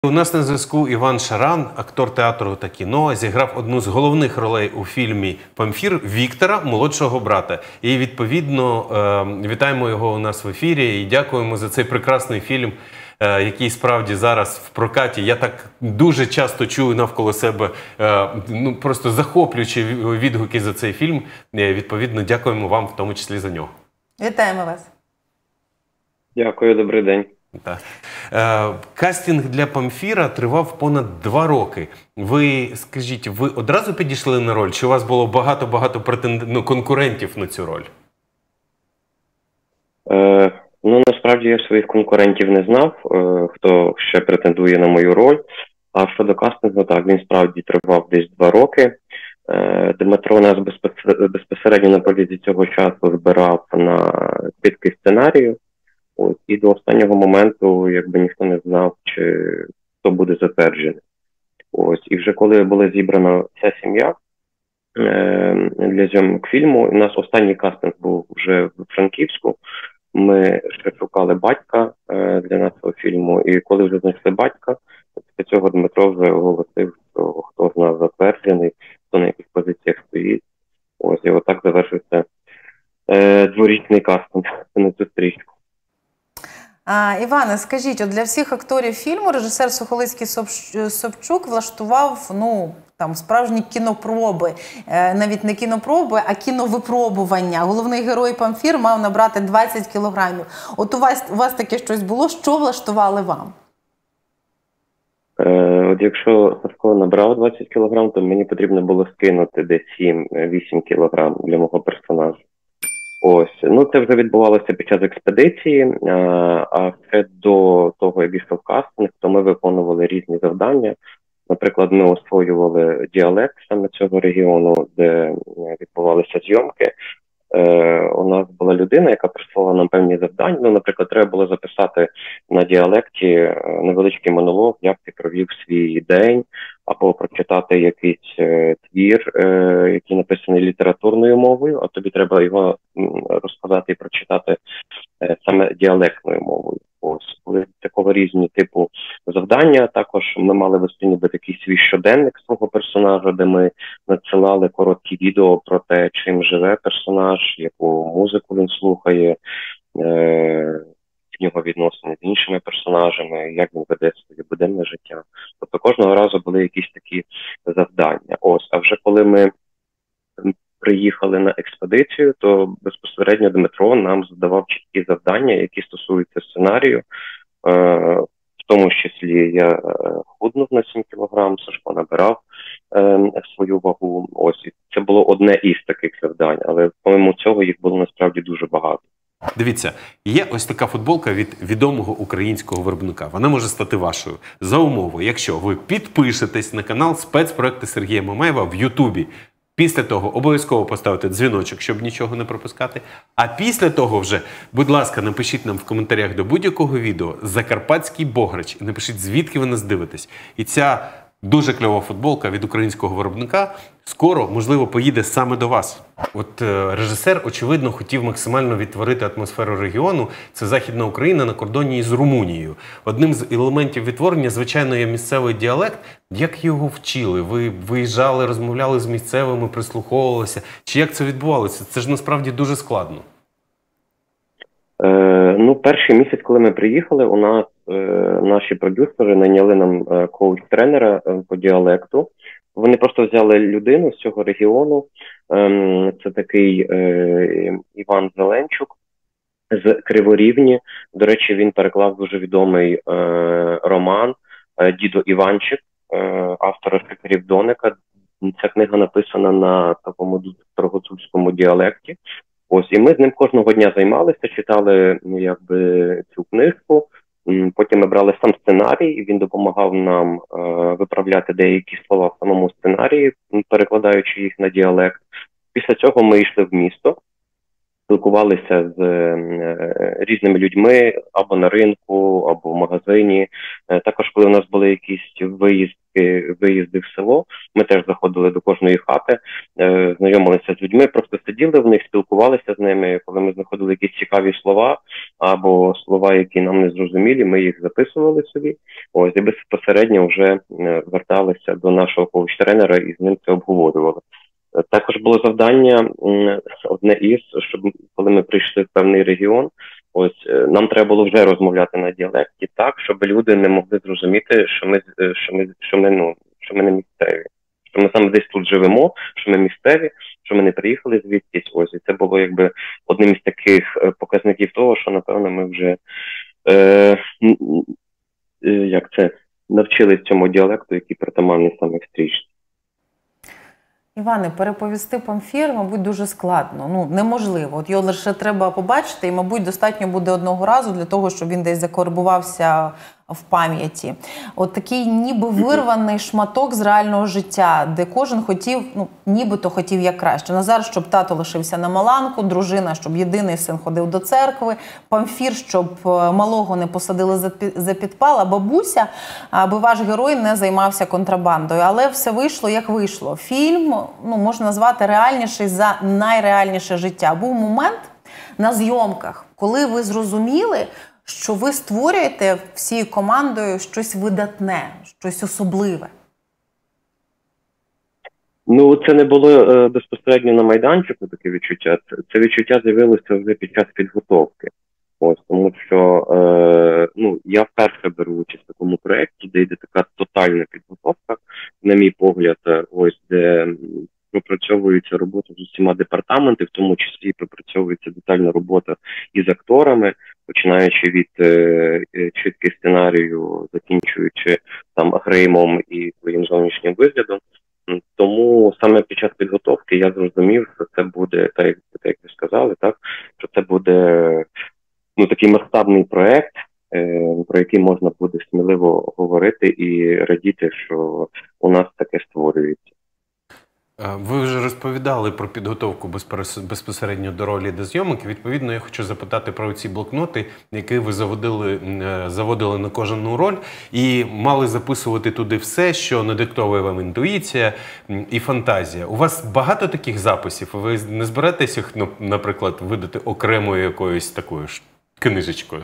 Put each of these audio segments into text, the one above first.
У нас на зв'язку Іван Шаран, актор театру та кіно, зіграв одну з головних ролей у фільмі «Памфір» Віктора, молодшого брата. І, відповідно, вітаємо його у нас в ефірі і дякуємо за цей прекрасний фільм, який справді зараз в прокаті. Я так дуже часто чую навколо себе просто захоплюючі відгуки за цей фільм. Відповідно, дякуємо вам в тому числі за нього. Вітаємо вас. Дякую, добрий день. Так. Кастинг для «Памфіра» тривав понад 2 роки. Ви, скажіть, ви одразу підійшли на роль? Чи у вас було багато конкурентів на цю роль? Насправді я своїх конкурентів не знав, хто ще претендує на мою роль. А щодо кастингу, так, він справді тривав десь 2 роки. Дмитро нас безпосередньо на протязі цього часу збирав на підки сценарію. І до останнього моменту, якби ніхто не знав, хто буде затверджений. І вже коли була зібрана вся сім'я для зйомок фільму, у нас останній кастинг був вже в Франківську. Ми ще шукали батька для нашого фільму, і коли вже знайшли батька, після цього Дмитро вже оголосив, що хто з нас затверджений, хто на яких позиціях стоїть. І отак завершився дворічний кастинг на цю стрічку. Іване, скажіть, для всіх акторів фільму режисер Сухолицький Собчук влаштував, справжні кінопроби. Навіть не кінопроби, а кіновипробування. Головний герой Памфір мав набрати 20 кілограмів. От у вас таке щось було? Що влаштували вам? Якщо Сашко набрав 20 кілограм, то мені потрібно було скинути десь 7-8 кілограм для мого персонажа. Це вже відбувалося під час експедиції, а ще до того, як ішов кастинг, то ми виконували різні завдання. Наприклад, ми освоювали діалект саме цього регіону, де відбувалися зйомки. У нас була людина, яка прислала нам певні завдання. Наприклад, треба було записати на діалекті невеличкий монолог, як ти провів свій день, або прочитати якийсь твір, який написаний літературною мовою, а тобі треба його розказати і прочитати саме діалектною мовою. Коли такого різні типу завдання, також ми мали вести ніби такий свій щоденник свого персонажа, де ми надсилали короткі відео про те, чим живе персонаж, яку музику він слухає, в нього відносини з іншими персонажами, як він веде своє буденне життя. Тобто кожного разу були якісь такі завдання. А вже коли ми приїхали на експедицію, то безпосередньо Дмитро нам задавав чіткі завдання, які стосуються сценарію. В тому числі я худнув на 7 кілограм, Сашко набирав свою вагу. Це було одне із таких завдань, але помимо цього їх було насправді дуже багато. Дивіться, є ось така футболка від відомого українського виробника. Вона може стати вашою за умови, якщо ви підпишетесь на канал спецпроекти Сергія Мамаєва в Ютубі. Після того обов'язково поставити дзвіночок, щоб нічого не пропускати. А після того вже, будь ласка, напишіть нам в коментарях до будь-якого відео «Закарпатський Бограч» і напишіть, звідки ви нас дивитесь. І ця дуже кльова футболка від українського виробника скоро, можливо, поїде саме до вас. Режисер, очевидно, хотів максимально відтворити атмосферу регіону. Це Західна Україна на кордоні із Румунією. Одним з елементів відтворення, звичайно, є місцевий діалект. Як його вчили? Ви виїжджали, розмовляли з місцевими, прислуховувалися? Чи як це відбувалося? Це ж насправді дуже складно. Перший місяць, коли ми приїхали, у нас наші продюсери найняли нам коуч-тренера по діалекту. Вони просто взяли людину з цього регіону. Це такий Іван Зеленчук з Криворівні. До речі, він переклав дуже відомий роман «Дідо Іванчик» автора Шикарів Доника. Ця книга написана на такому старогуцульському діалекті. І ми з ним кожного дня займалися, читали цю книжку. Потім ми брали сам сценарій, і він допомагав нам виправляти деякі слова в самому сценарії, перекладаючи їх на діалект. Після цього ми йшли в місто, спілкувалися з різними людьми або на ринку, або в магазині. Також, коли у нас були якісь виїзди в село, ми теж заходили до кожної хати, знайомилися з людьми, просто сиділи в них, спілкувалися з ними. Коли ми знаходили якісь цікаві слова або слова, які нам не зрозумілі, ми їх записували собі. Ось, і безпосередньо вже зверталися до нашого коуч-тренера і з ним це обговорювали. Також було завдання одне із, щоб коли ми прийшли в певний регіон, ось нам треба було вже розмовляти на діалекті так, щоб люди не могли зрозуміти, що ми не місцеві, що ми саме десь тут живемо, що ми місцеві, що ми не приїхали звідкись. Ось, і це було якби одним із таких показників того, що напевно ми вже навчились цьому діалекту, який притаманний саме в стрічці. Іване, переповісти Памфір, мабуть, дуже складно. Ну, неможливо. От його лише треба побачити, і, мабуть, достатньо буде одного разу для того, щоб він десь закарбувався в пам'яті. От такий ніби вирваний шматок з реального життя, де кожен хотів, ну, нібито хотів як краще. Назар, щоб тато лишився на Маланку, дружина, щоб єдиний син ходив до церкви, Памфір, щоб малого не посадили за підпал, а бабуся, аби ваш герой не займався контрабандою. Але все вийшло, як вийшло. Фільм, ну, можна назвати реальніший за найреальніше життя. Був момент на зйомках, коли ви зрозуміли, що ви створюєте всією командою щось видатне, щось особливе? Ну, це не було безпосередньо на майданчику таке відчуття. Це відчуття з'явилося вже під час підготовки. Ось, тому що я вперше беру участь в такому проєкті, де йде така тотальна підготовка, на мій погляд, ось, де пропрацьовується робота з усіма департаментами, в тому числі пропрацьовується детальна робота із акторами, починаючи від чітки сценарію, закінчуючи там гримом і своїм зовнішнім виглядом. Тому саме під час підготовки я зрозумів, що це буде, так як ви сказали, так, що це буде такий масштабний проєкт, про який можна буде сміливо говорити і радіти, що у нас таке створюється. Ви вже розповідали про підготовку безпосередньо до ролі до зйомок. Відповідно, я хочу запитати про ці блокноти, які ви заводили на кожну роль і мали записувати туди все, що надиктовує вам інтуїція і фантазія. У вас багато таких записів? Ви не зберетесь їх, наприклад, видати окремою якоюсь такою ж книжечкою?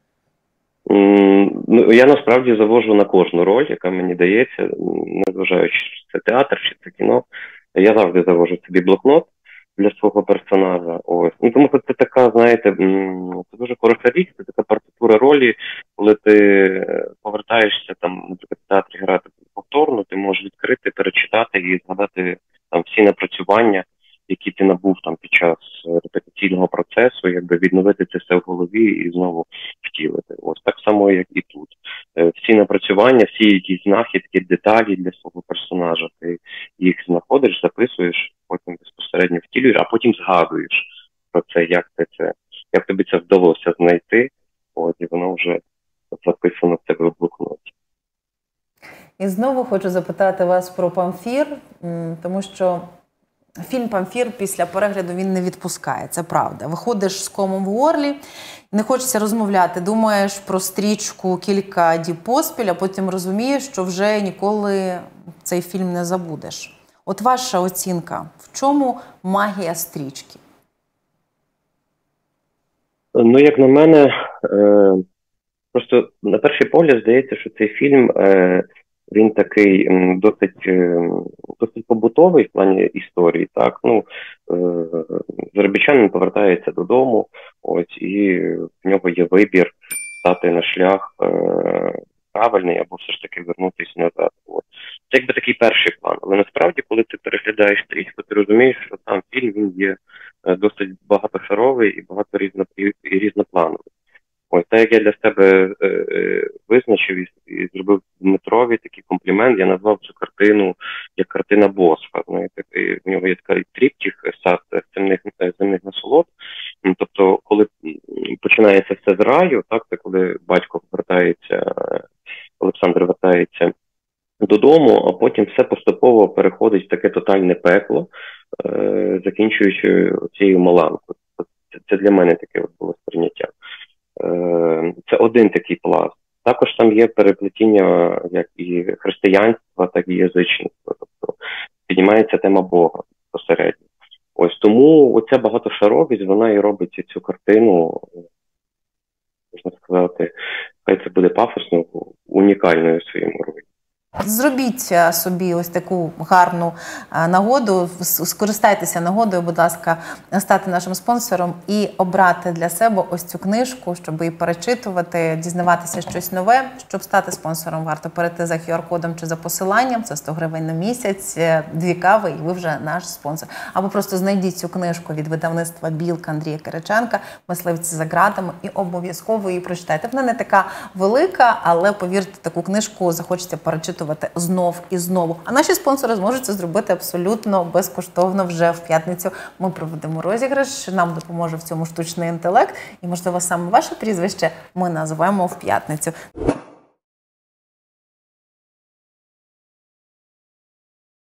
Я насправді завожу на кожну роль, яка мені дається, незважаючи, чи це театр, чи це кіно. Я завжди завожу собі блокнот для свого персонажа. Ось. Тому що це така, знаєте, це дуже хороша річ, це така партитура ролі, коли ти повертаєшся, там, наприклад, в театрі грати повторно, ти можеш відкрити, перечитати і згадати там всі напрацювання, які ти набув там під час репетиційного процесу, якби відновити це все в голові і знову втілити. Ось так само, як і тут. Всі напрацювання, всі якісь знахідки, деталі для свого персонажа, ти їх знаходиш, записуєш, потім безпосередньо втілюєш, а потім згадуєш про це, як тобі це вдалося знайти, і воно вже записано в тебе в блокноті. І знову хочу запитати вас про Памфір, тому що фільм «Памфір» після перегляду він не відпускає, це правда. Виходиш з комом в горлі, не хочеться розмовляти, думаєш про стрічку кілька діб поспіль, а потім розумієш, що вже ніколи цей фільм не забудеш. От ваша оцінка, в чому магія стрічки? Ну, як на мене, просто на перший погляд здається, що цей фільм він такий досить побутовий в плані історії, так, заробітчанин повертається додому, ось, і в нього є вибір стати на шлях правильний або все ж таки вернутися назад. От. Це якби такий перший план, але насправді, коли ти переглядаєш стрічку, ти розумієш, що сам фільм, він є досить багатошаровий і різноплановий. Ось, так як я для себе визначив і зробив Дмитрові такий комплімент, я назвав цю картину як картина Босха. Знаєте, в нього є такий тріптіх сад земних насолод. Тобто, коли починається все з раю, так, це коли батько Олександр вертається додому, а потім все поступово переходить в таке тотальне пекло, закінчуючи цією Маланкою. Це для мене таке от було сприйняття. Це один такий пласт. Також там є переплетіння як і християнства, так і язичництва. Тобто піднімається тема Бога посередньо. Ось тому оця багатошаровість, вона і робить цю картину, можна сказати, хай це буде пафосно, унікальною в своєму роді. Зробіть собі ось таку гарну нагоду, скористайтеся нагодою, будь ласка, стати нашим спонсором і обрати для себе ось цю книжку, щоб її перечитувати, дізнаватися щось нове. Щоб стати спонсором, варто перейти за QR-кодом чи за посиланням, це 100 гривень на місяць, 2 кави, і ви вже наш спонсор. Або просто знайдіть цю книжку від видавництва «Білка» Андрія Кириченка «Мисливці за ґратами» і обов'язково її прочитайте. Вона не така велика, але, повірте, таку книжку захочеться перечитувати знов і знову. А наші спонсори зможуть це зробити абсолютно безкоштовно вже в п'ятницю. Ми проведемо розіграш, нам допоможе в цьому штучний інтелект і, можливо, саме ваше прізвище ми називаємо в п'ятницю.